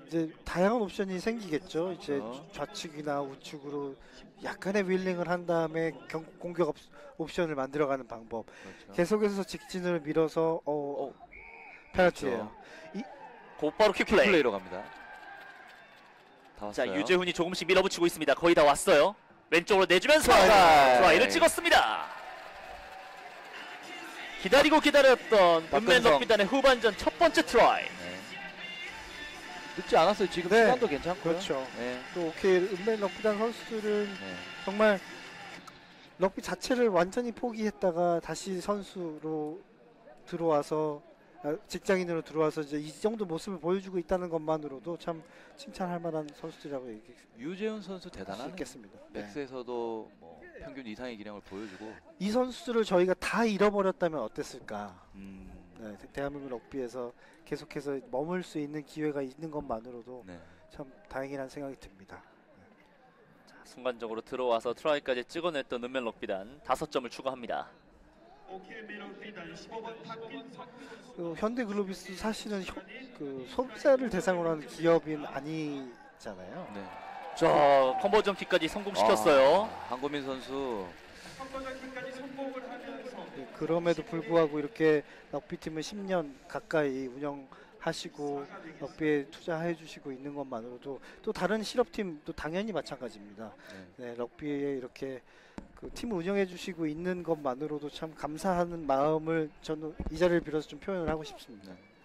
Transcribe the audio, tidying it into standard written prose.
이제 다양한 옵션이 생기겠죠. 이제 그렇죠. 좌측이나 우측으로 약간의 윌링을 한 다음에 공격 옵션을 만들어가는 방법. 그렇죠. 계속해서 직진을 밀어서 페널티예요. 곧바로 퀵플레이. 플레이로 갑니다. 다 자, 왔어요. 유재훈이 조금씩 밀어붙이고 있습니다. 거의 다 왔어요. 왼쪽으로 내주면서 트라이. 트라이를 찍었습니다. 기다리고 기다렸던 은맨 박근성. 럭비단의 후반전 첫 번째 트라이. 네. 늦지 않았어요. 지금 네. 시간도 괜찮고요. 그렇죠. 네. 또 오케이 은맨 럭비단 선수들은 네. 정말 럭비 자체를 완전히 포기했다가 다시 선수로 들어와서 직장인으로 들어와서 이제 이 정도 모습을 보여주고 있다는 것만으로도 참 칭찬할 만한 선수들이라고 얘기할 유재훈 선수 수 대단하네요. 있겠습니다. 네. 맥스에서도 뭐 평균 이상의 기량을 보여주고. 이 선수들을 저희가 다 잃어버렸다면 어땠을까? 네. 대한민국 럭비에서 계속해서 머물 수 있는 기회가 있는 것만으로도 네. 참 다행이라는 생각이 듭니다. 자, 순간적으로 들어와서 트라이까지 찍어냈던 은맨 럭비단 5점을 추가합니다. 현대글로비스 사실은 소비자를 대상으로 하는 기업인 아니잖아요. 네. 자, 컨버전 킥까지 성공시켰어요. 한고민 선수. 그럼에도 불구하고 이렇게 럭비팀을 10년 가까이 운영하시고 럭비에 투자해 주시고 있는 것만으로도 또 다른 실업팀도 당연히 마찬가지입니다. 네, 럭비에 이렇게 그 팀을 운영해 주시고 있는 것만으로도 참 감사하는 마음을 저는 이 자리를 빌어서 좀 표현을 하고 싶습니다. 네.